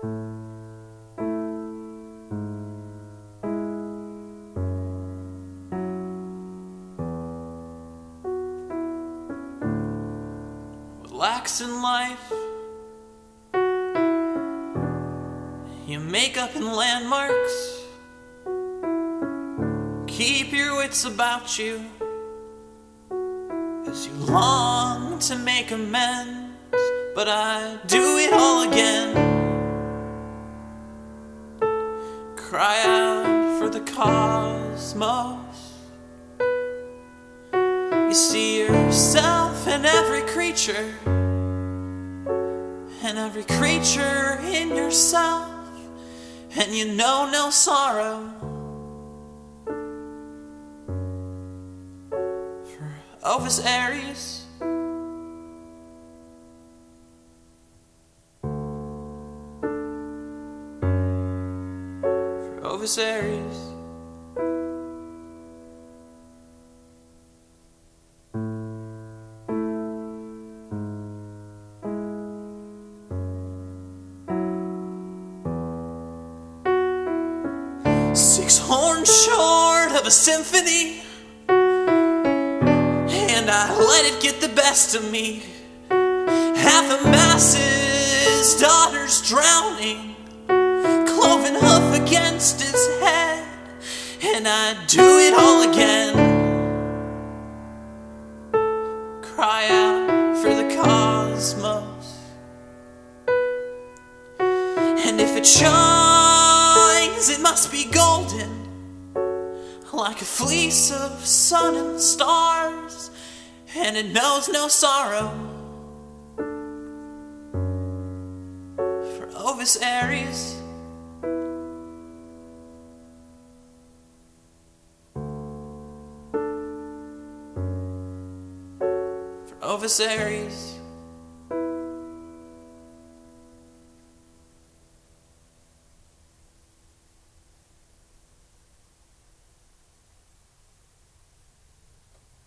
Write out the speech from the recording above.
Relax in life. You make up in landmarks. Keep your wits about you as you long to make amends. But I do it all again. Cry out for the cosmos. You see yourself in every creature, and every creature in yourself, and you know no sorrow. For Ovis Aries, for Ovis Aries. Six horns short of a symphony, and I let it get the best of me. Half the masses, daughters drowning, cloven hoof against its head, and I do it all again. Cry out for the cosmos, and if it shines, it must be golden, like a fleece of sun and stars, and it knows no sorrow. For Ovis Aries, for Ovis Aries.